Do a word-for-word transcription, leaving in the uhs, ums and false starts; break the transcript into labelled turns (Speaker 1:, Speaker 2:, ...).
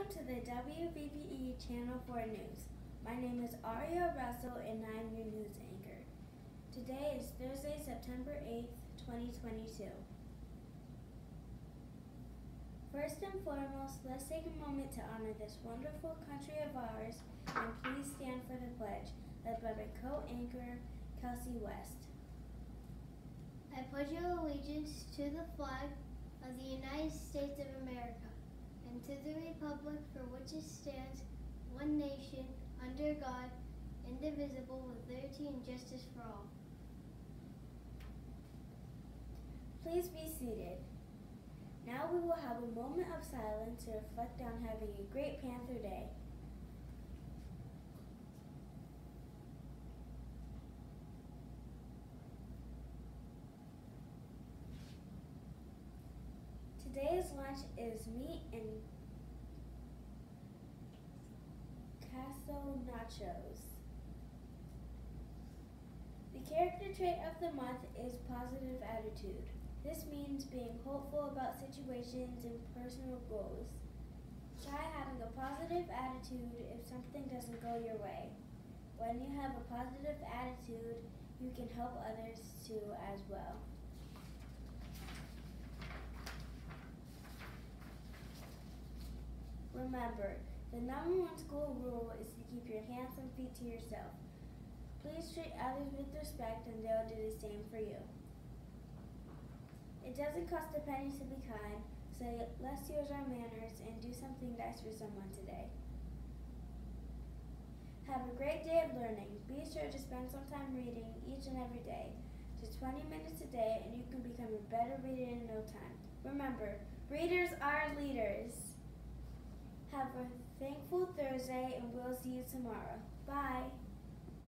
Speaker 1: Welcome to the W V B E Channel four News. My name is Aria Russell and I'm your news anchor. Today is Thursday, September eighth, twenty twenty-two. First and foremost, let's take a moment to honor this wonderful country of ours and please stand for the pledge, led by my co-anchor, Kelsey West.
Speaker 2: I pledge allegiance to the flag of the United States of America and to the republic for which it stands, one nation, under God, indivisible, with liberty and justice for all.
Speaker 1: Please be seated. Now we will have a moment of silence to reflect on having a great Panther Day. Today's lunch is meat and queso nachos. The character trait of the month is positive attitude. This means being hopeful about situations and personal goals. Try having a positive attitude if something doesn't go your way. When you have a positive attitude, you can help others too as well. Remember, the number one school rule is to keep your hands and feet to yourself. Please treat others with respect and they'll do the same for you. It doesn't cost a penny to be kind, so let's use our manners and do something nice for someone today. Have a great day of learning. Be sure to spend some time reading each and every day. Just twenty minutes a day and you can become a better reader in no time. Remember, readers are leaders. Have a thankful Thursday and we'll see you tomorrow. Bye.